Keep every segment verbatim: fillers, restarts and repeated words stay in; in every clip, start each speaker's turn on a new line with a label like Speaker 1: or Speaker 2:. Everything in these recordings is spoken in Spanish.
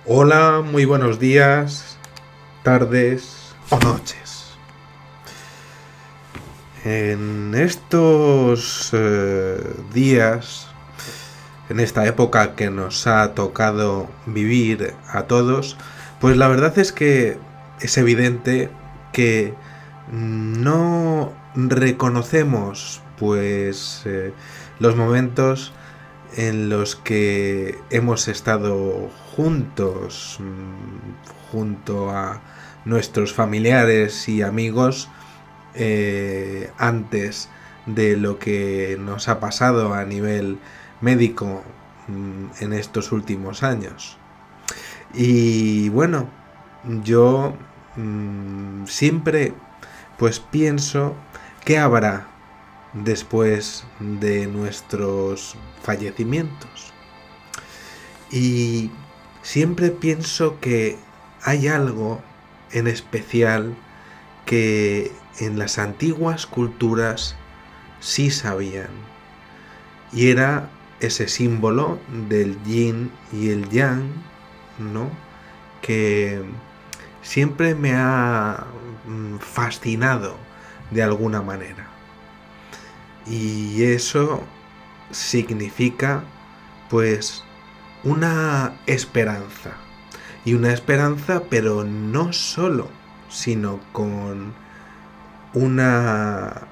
Speaker 1: Hola, muy buenos días, tardes o noches. En estos eh, días, en esta época que nos ha tocado vivir a todos, pues la verdad es que es evidente que no reconocemos pues eh, los momentos en los que hemos estado juntos, junto a nuestros familiares y amigos, eh, antes de lo que nos ha pasado a nivel médico en estos últimos años. Y bueno, yo mmm, siempre pues pienso qué habrá después de nuestros fallecimientos. Y siempre pienso que hay algo en especial que en las antiguas culturas sí sabían. Y era ese símbolo del yin y el yang, ¿no? Que siempre me ha fascinado de alguna manera. Y eso significa, pues, una esperanza. Y una esperanza, pero no solo, sino con una,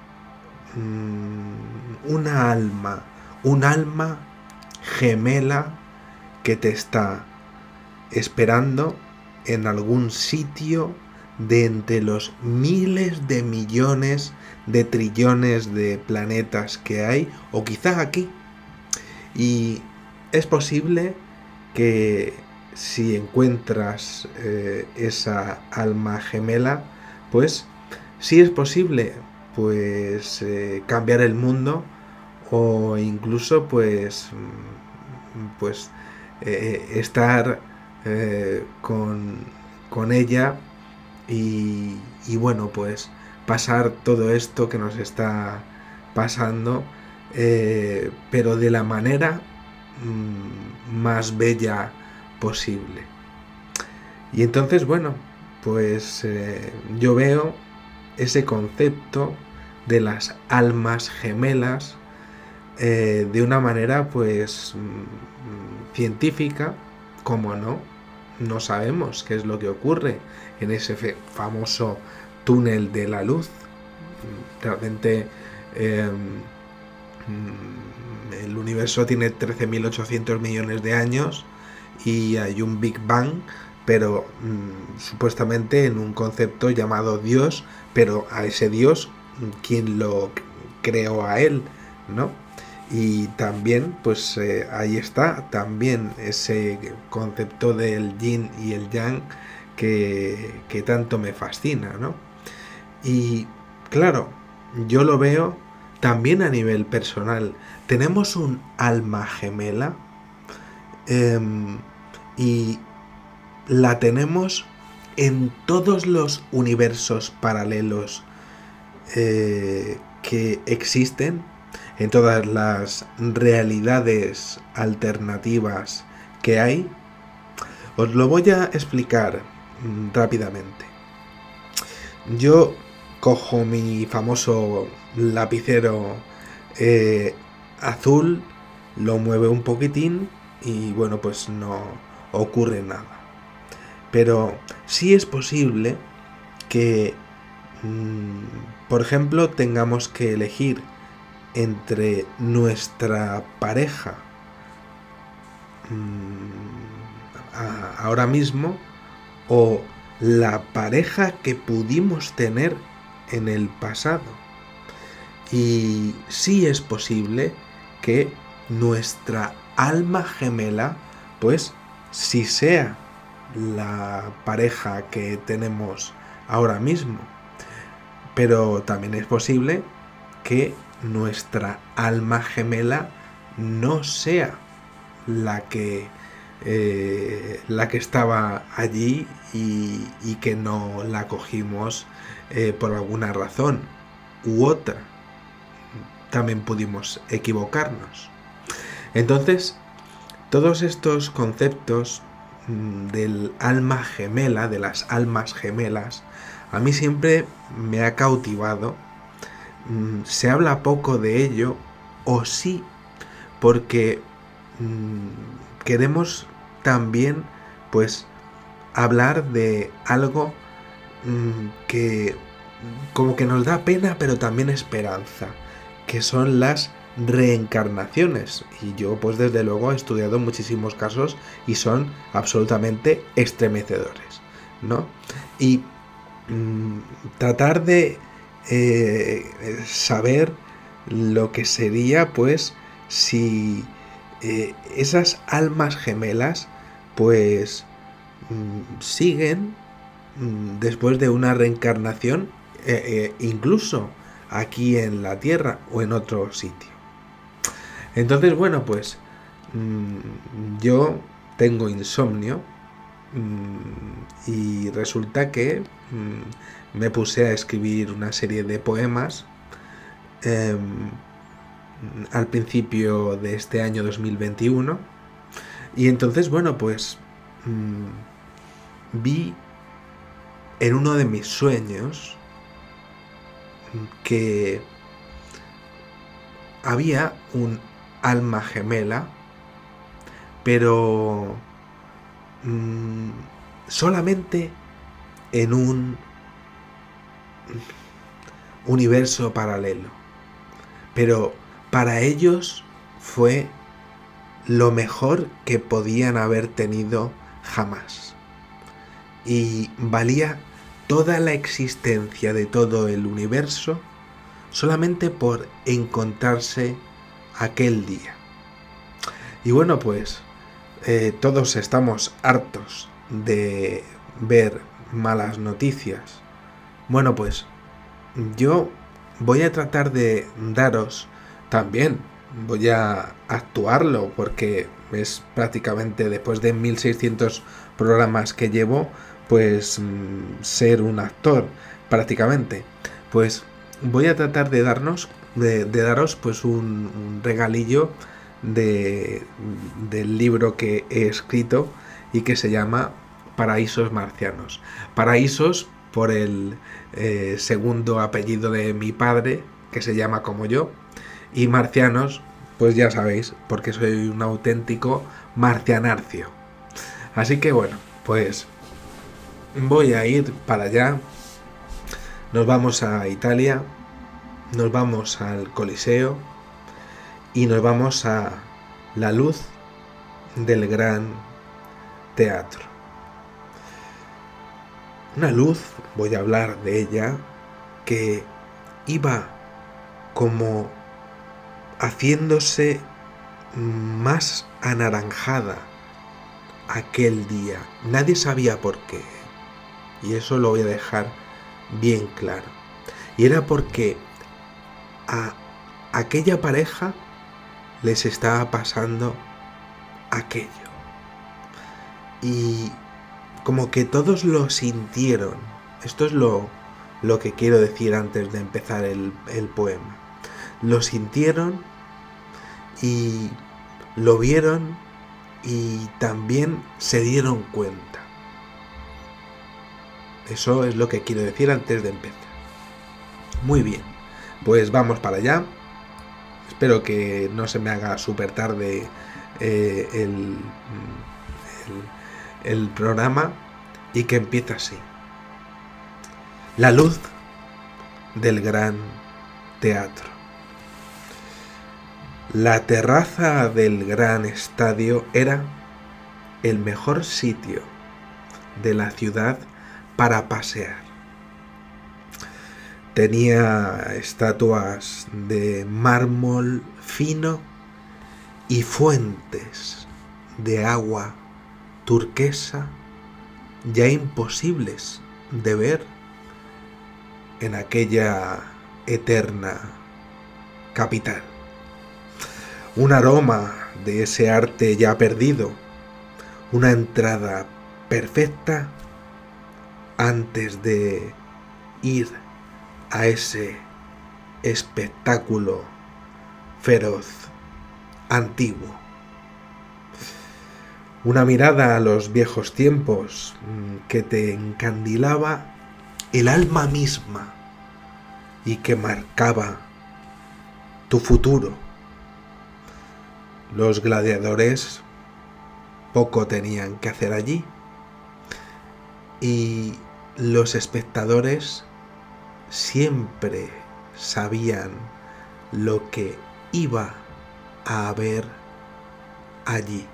Speaker 1: una alma, un alma gemela que te está esperando en algún sitio de entre los miles de millones de trillones de planetas que hay, o quizá aquí. Y es posible que si encuentras eh, esa alma gemela, pues sí es posible pues eh, cambiar el mundo, o incluso pues pues eh, estar eh, con, con ella y, y bueno, pues pasar todo esto que nos está pasando, eh, pero de la manera mmm, más bella posible. Y entonces, bueno, pues eh, yo veo ese concepto de las almas gemelas eh, de una manera pues mmm, científica, como no, no sabemos qué es lo que ocurre en ese famoso túnel de la luz. Realmente eh, el universo tiene trece mil ochocientos millones de años y hay un Big Bang, pero mmm, supuestamente en un concepto llamado Dios, pero a ese Dios, ¿quién lo creó a él? ¿No? Y también, pues eh, ahí está también ese concepto del yin y el yang que, que tanto me fascina, ¿no? Y claro, yo lo veo también a nivel personal. Tenemos un alma gemela eh, y la tenemos en todos los universos paralelos eh, que existen, en todas las realidades alternativas que hay. Os lo voy a explicar mmm, rápidamente. Yo cojo mi famoso lapicero eh, azul, lo mueve un poquitín y bueno, pues no ocurre nada. Pero sí es posible que, mmm, por ejemplo, tengamos que elegir entre nuestra pareja mmm, a, ahora mismo o la pareja que pudimos tener en el pasado. Y sí es posible que nuestra alma gemela, pues sí sea la pareja que tenemos ahora mismo. Pero también es posible que nuestra alma gemela no sea la que eh, la que estaba allí y, y que no la cogimos eh, por alguna razón u otra. También pudimos equivocarnos. Entonces, todos estos conceptos mm, del alma gemela, de las almas gemelas, a mí siempre me ha cautivado. Mm, se habla poco de ello, o sí, porque mm, queremos también, pues, hablar de algo mm, que como que nos da pena, pero también esperanza, que son las reencarnaciones. Y yo, pues desde luego, he estudiado muchísimos casos y son absolutamente estremecedores, ¿no? Y mmm, tratar de eh, saber lo que sería, pues, si eh, esas almas gemelas, pues, mmm, siguen mmm, después de una reencarnación, eh, eh, incluso aquí en la Tierra o en otro sitio. Entonces, bueno, pues mmm, yo tengo insomnio mmm, y resulta que mmm, me puse a escribir una serie de poemas eh, al principio de este año dos mil veintiuno y entonces, bueno, pues mmm, vi en uno de mis sueños que había un alma gemela, pero mmm, solamente en un universo paralelo. Pero para ellos fue lo mejor que podían haber tenido jamás. Y valía toda la existencia de todo el universo solamente por encontrarse aquel día. Y bueno, pues eh, todos estamos hartos de ver malas noticias. Bueno, pues yo voy a tratar de daros también, voy a actuarlo porque es prácticamente después de mil seiscientos programas que llevo, pues mmm, ser un actor prácticamente. Pues voy a tratar de darnos, de, de daros pues un, un regalillo de, del libro que he escrito y que se llama Paraísos Marcianos. Paraísos por el eh, segundo apellido de mi padre, que se llama como yo, y marcianos, pues ya sabéis, porque soy un auténtico marcianarcio. Así que bueno, pues voy a ir para allá. Nos vamos a Italia, nos vamos al Coliseo y nos vamos a la luz del Gran Teatro. Una luz, voy a hablar de ella, que iba como haciéndose más anaranjada aquel día. Nadie sabía por qué. Y eso lo voy a dejar bien claro. Y era porque a aquella pareja les estaba pasando aquello. Y como que todos lo sintieron. Esto es lo, lo que quiero decir antes de empezar el, el poema. Lo sintieron y lo vieron y también se dieron cuenta. Eso es lo que quiero decir antes de empezar. Muy bien, pues vamos para allá. Espero que no se me haga súper tarde eh, el, el, el programa y que empiece así. La luz del Gran Teatro. La terraza del gran estadio era el mejor sitio de la ciudad para pasear. Tenía estatuas de mármol fino y fuentes de agua turquesa ya imposibles de ver en aquella eterna capital. Un aroma de ese arte ya perdido, una entrada perfecta antes de ir a ese espectáculo feroz, antiguo. Una mirada a los viejos tiempos que te encandilaba el alma misma y que marcaba tu futuro. Los gladiadores poco tenían que hacer allí y los espectadores siempre sabían lo que iba a haber allí.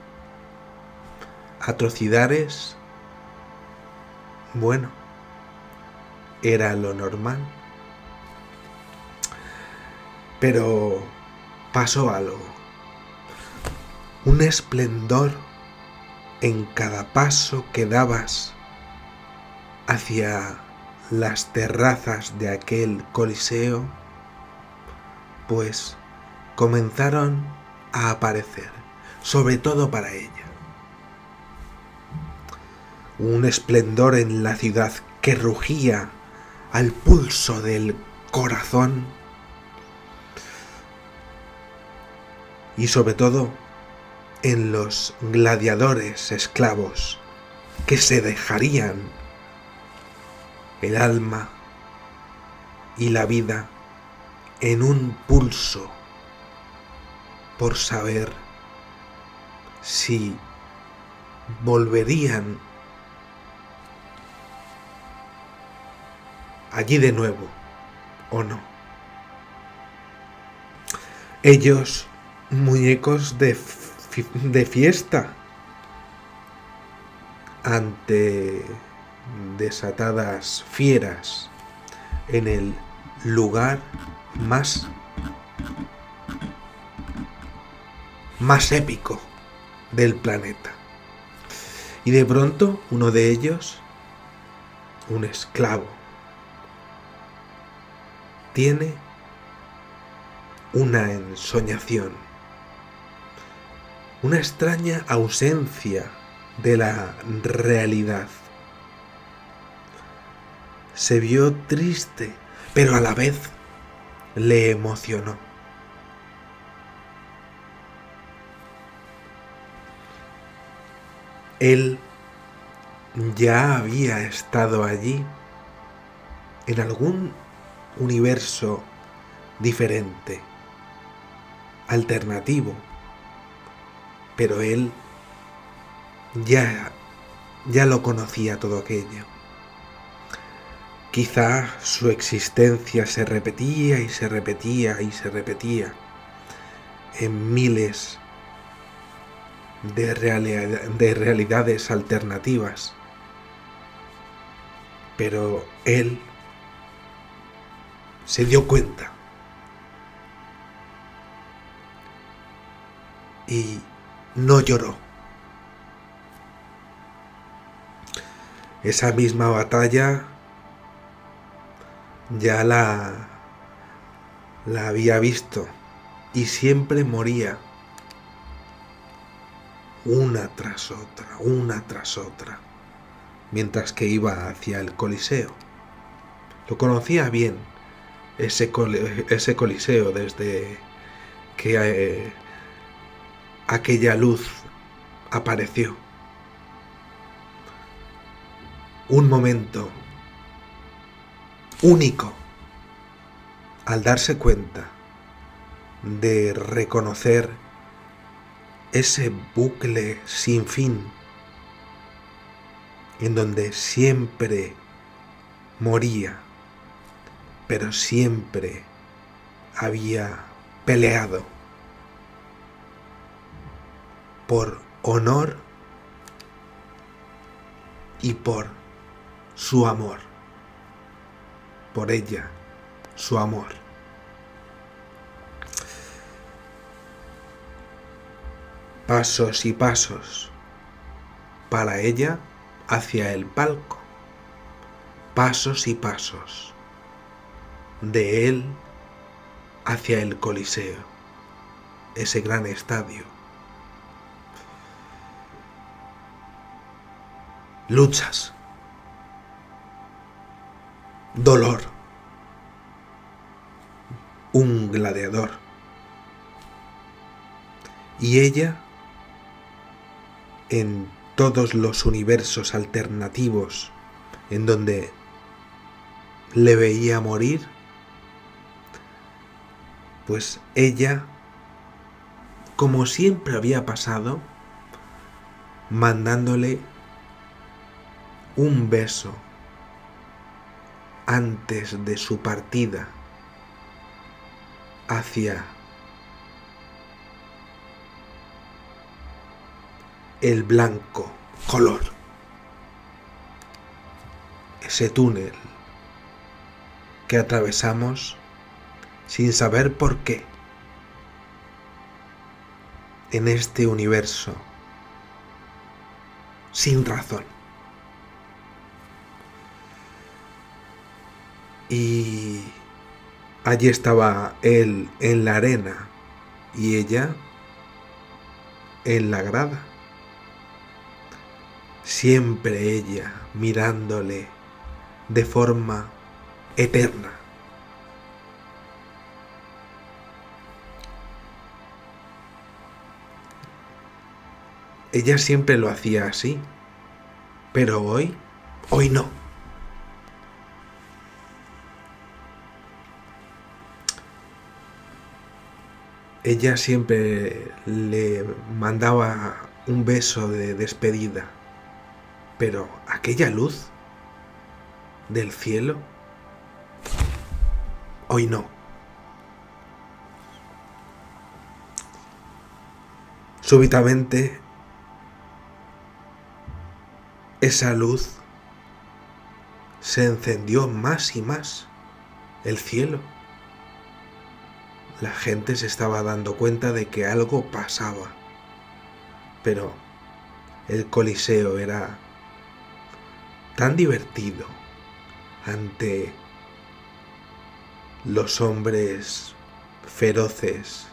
Speaker 1: Atrocidades, bueno, era lo normal. Pero pasó algo. Un esplendor en cada paso que dabas hacia las terrazas de aquel coliseo, pues comenzaron a aparecer, sobre todo para ella. Un esplendor en la ciudad que rugía al pulso del corazón y sobre todo en los gladiadores esclavos que se dejarían el alma y la vida en un pulso por saber si volverían allí de nuevo o no. Ellos, muñecos de, de fiesta ante desatadas fieras en el lugar más más épico del planeta. Y de pronto uno de ellos, un esclavo, tiene una ensoñación, una extraña ausencia de la realidad. Se vio triste, pero a la vez le emocionó. Él ya había estado allí en algún universo diferente, alternativo, pero él ya, ya lo conocía todo aquello. Quizá su existencia se repetía y se repetía y se repetía en miles de, realidad, de realidades alternativas, pero él se dio cuenta y no lloró. Esa misma batalla ya la, la había visto y siempre moría una tras otra, una tras otra, mientras que iba hacia el Coliseo. Lo conocía bien, ese, col- ese Coliseo, desde que eh, aquella luz apareció. Un momento único al darse cuenta de reconocer ese bucle sin fin en donde siempre moría, pero siempre había peleado por honor y por su amor, por ella, su amor. Pasos y pasos para ella hacia el palco, pasos y pasos de él hacia el Coliseo, ese gran estadio. Luchas, dolor, un gladiador. Y ella en todos los universos alternativos en donde le veía morir, pues ella, como siempre había pasado, mandándole un beso antes de su partida hacia el blanco color, ese túnel que atravesamos sin saber por qué en este universo, sin razón. Y allí estaba él en la arena y ella en la grada. Siempre ella mirándole de forma eterna. Ella siempre lo hacía así, pero hoy, hoy no. Ella siempre le mandaba un beso de despedida, pero aquella luz del cielo, hoy no. Súbitamente, esa luz se encendió más y más, el cielo. La gente se estaba dando cuenta de que algo pasaba, pero el Coliseo era tan divertido ante los hombres feroces,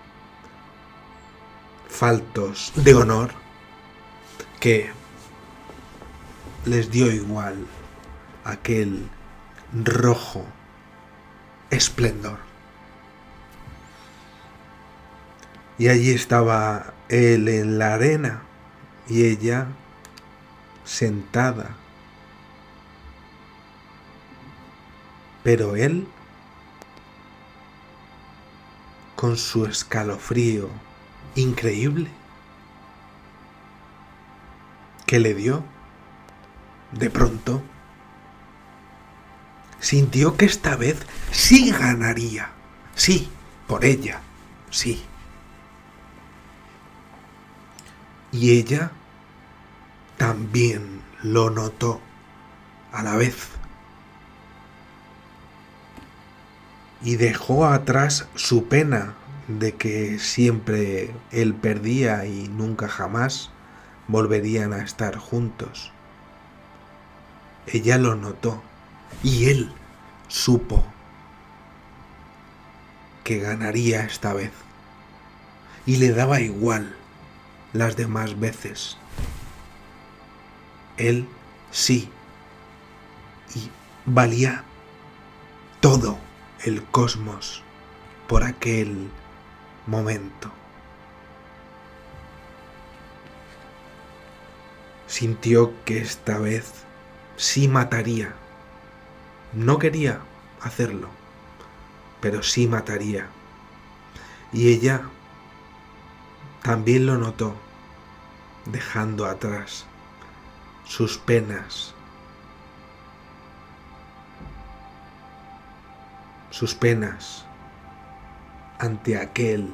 Speaker 1: faltos de honor, que les dio igual aquel rojo esplendor. Y allí estaba él en la arena y ella sentada. Pero él, con su escalofrío increíble que le dio, de pronto sintió que esta vez sí ganaría. Sí, por ella, sí. Y ella también lo notó a la vez. Y dejó atrás su pena de que siempre él perdía y nunca jamás volverían a estar juntos. Ella lo notó y él supo que ganaría esta vez. Y le daba igual las demás veces. Él sí. Y valía todo el cosmos por aquel momento. Sintió que esta vez sí mataría. No quería hacerlo, pero sí mataría. Y ella también lo notó, dejando atrás sus penas, sus penas ante aquel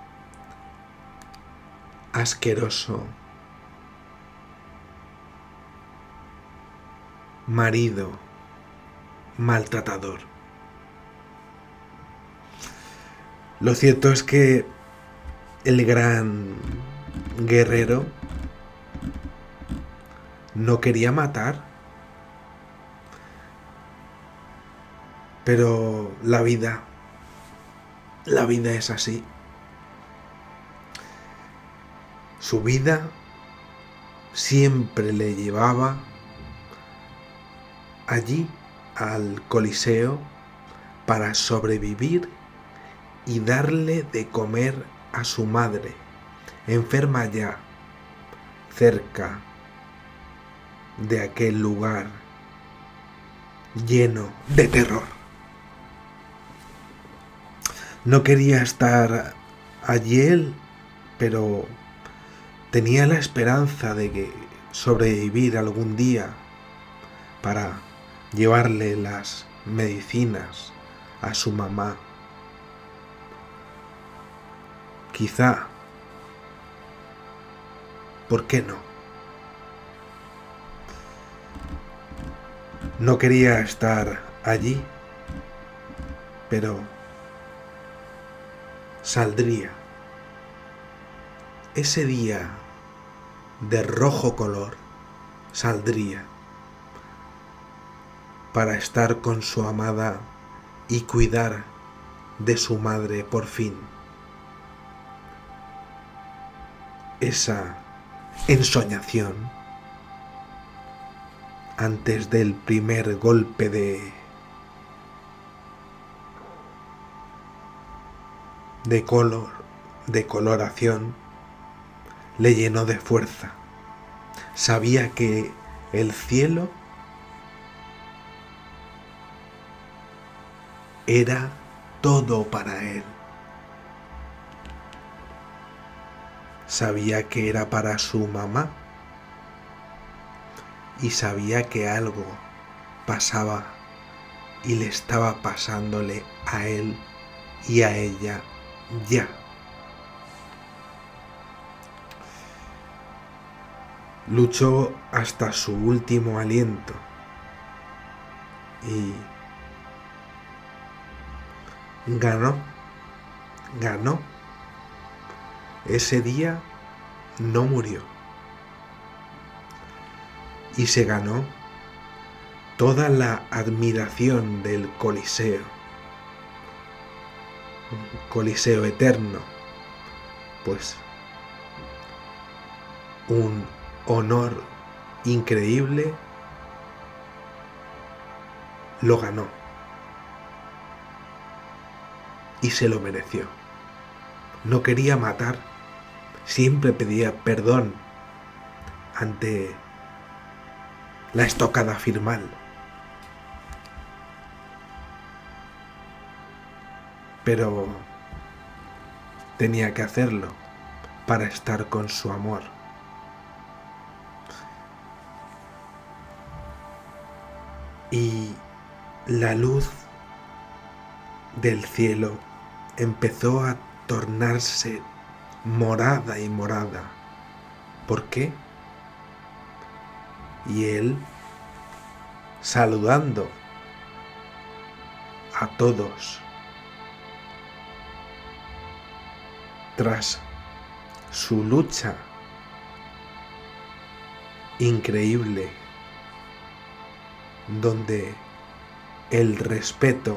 Speaker 1: asqueroso marido maltratador. Lo cierto es que el gran guerrero no quería matar, pero la vida, la vida es así. Su vida siempre le llevaba allí al Coliseo para sobrevivir y darle de comer a su madre, enferma ya, cerca de aquel lugar lleno de terror. No quería estar allí él, pero tenía la esperanza de que sobrevivir algún día para llevarle las medicinas a su mamá. Quizá, ¿por qué no? No quería estar allí, pero saldría. Ese día de rojo color saldría para estar con su amada y cuidar de su madre por fin. Esa ensoñación antes del primer golpe de de color, de coloración, le llenó de fuerza. Sabía que el cielo era todo para él. Sabía que era para su mamá y sabía que algo pasaba y le estaba pasándole a él y a ella ya. Luchó hasta su último aliento y ganó, ganó. Ese día no murió y se ganó toda la admiración del Coliseo, un Coliseo eterno, pues un honor increíble lo ganó y se lo mereció. No quería matar, siempre pedía perdón ante la estocada final. Pero tenía que hacerlo para estar con su amor. Y la luz del cielo empezó a tornarse morada y morada. ¿Por qué? Y él, saludando a todos, tras su lucha increíble, donde el respeto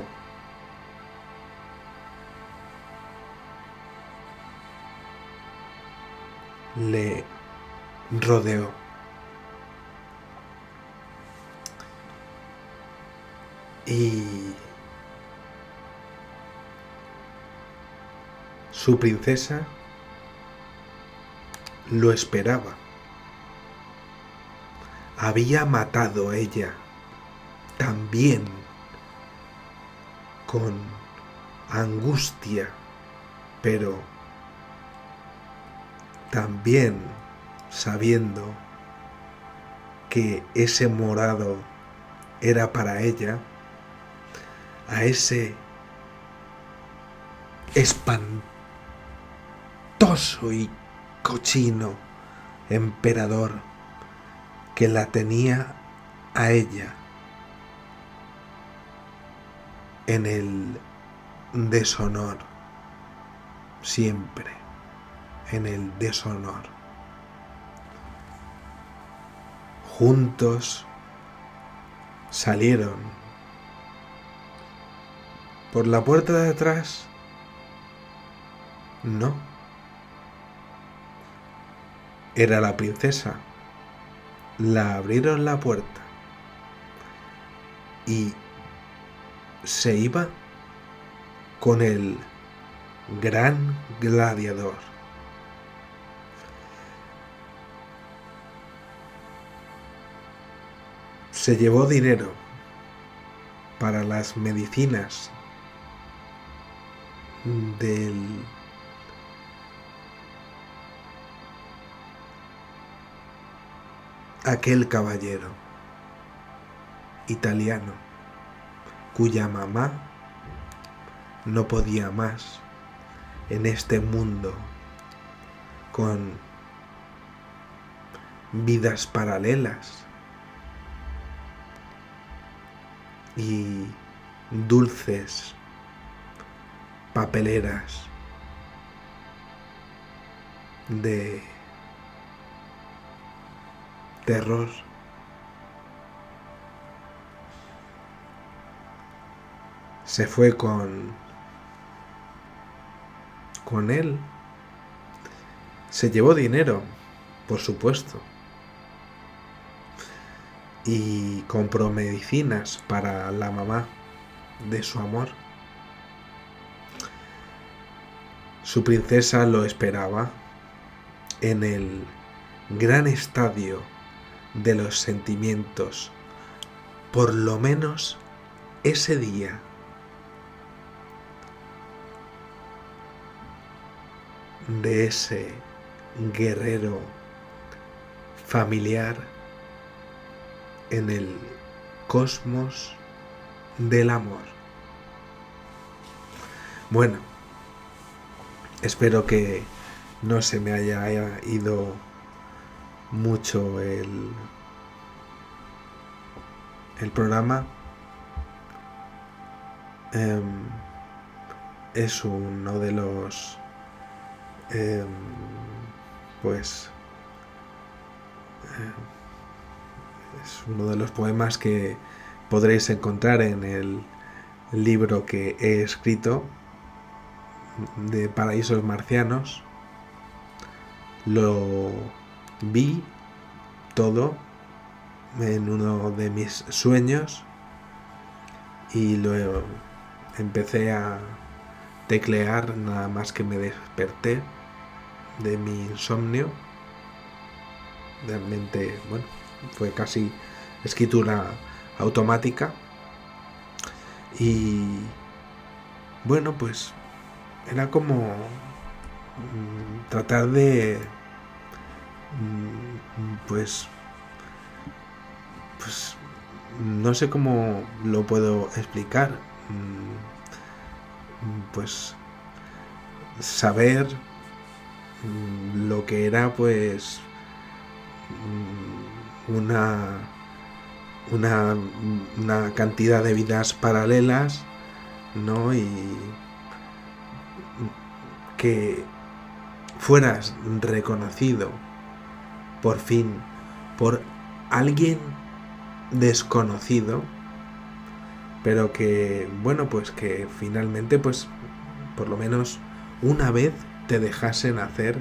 Speaker 1: le rodeó. Y su princesa lo esperaba. Había matado a ella también con angustia, pero también sabiendo que ese morado era para ella, a ese espantoso y cochino emperador que la tenía a ella en el deshonor, siempre en el deshonor. Juntos salieron por la puerta de atrás. No, era la princesa. La abrieron la puerta y se iba con el gran gladiador. Se llevó dinero para las medicinas del aquel caballero italiano cuya mamá no podía más en este mundo con vidas paralelas y dulces papeleras de terror. Se fue con con él. Se llevó dinero, por supuesto, y compró medicinas para la mamá de su amor. Su princesa lo esperaba en el gran estadio de los sentimientos, por lo menos ese día. De ese guerrero familiar en el cosmos del amor. Bueno, espero que no se me haya ido mucho el, el programa. Eh, es uno de los eh, pues eh, es uno de los poemas que podréis encontrar en el libro que he escrito de Paraísos Marcianos. Lo vi todo en uno de mis sueños y lo empecé a teclear nada más que me desperté de mi insomnio. Realmente, bueno, fue casi escritura automática y bueno, pues era como mmm, tratar de mmm, pues pues no sé cómo lo puedo explicar, mmm, pues saber mmm, lo que era pues mmm, una una una cantidad de vidas paralelas, ¿no? Y que fueras reconocido por fin por alguien desconocido, pero que bueno, pues que finalmente pues por lo menos una vez te dejasen hacer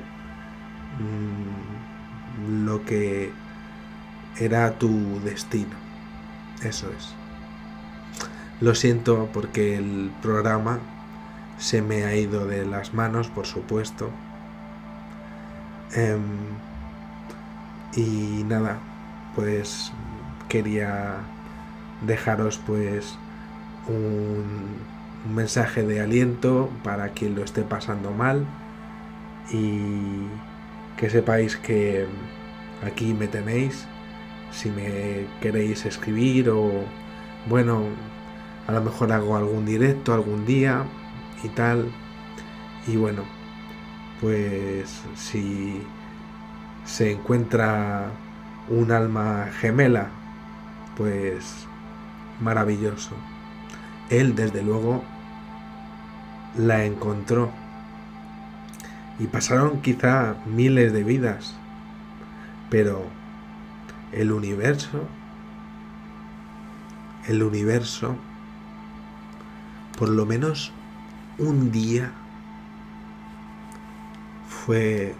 Speaker 1: mmm, lo que era tu destino. Eso es. Lo siento porque el programa se me ha ido de las manos, por supuesto. Eh, y nada, pues quería dejaros pues un, un mensaje de aliento para quien lo esté pasando mal y que sepáis que aquí me tenéis si me queréis escribir o bueno, a lo mejor hago algún directo algún día y tal. Y bueno, pues si se encuentra un alma gemela, pues maravilloso. Él desde luego la encontró y pasaron quizá miles de vidas, pero el universo el universo por lo menos un día fue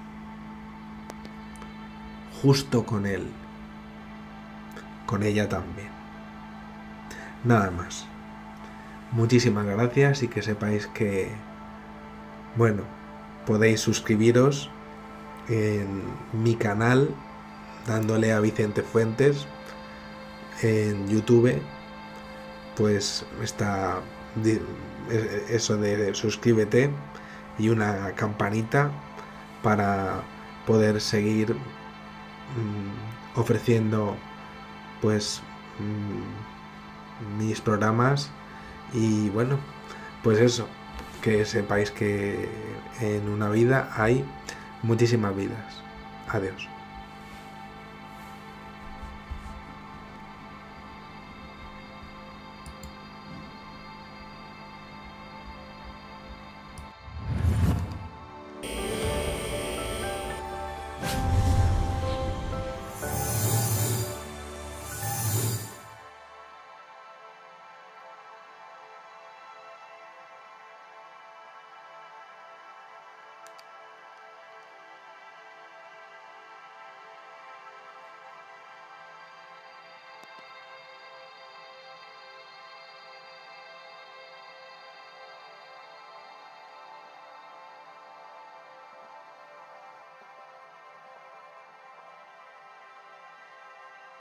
Speaker 1: justo con él, con ella también. Nada más. Muchísimas gracias y que sepáis que, bueno, podéis suscribiros en mi canal dándole a Vicente Fuentes en YouTube pues está eso de suscríbete y una campanita para poder seguir mmm, ofreciendo pues mmm, mis programas. Y bueno, pues eso, que sepáis que en una vida hay muchísimas vidas. Adiós.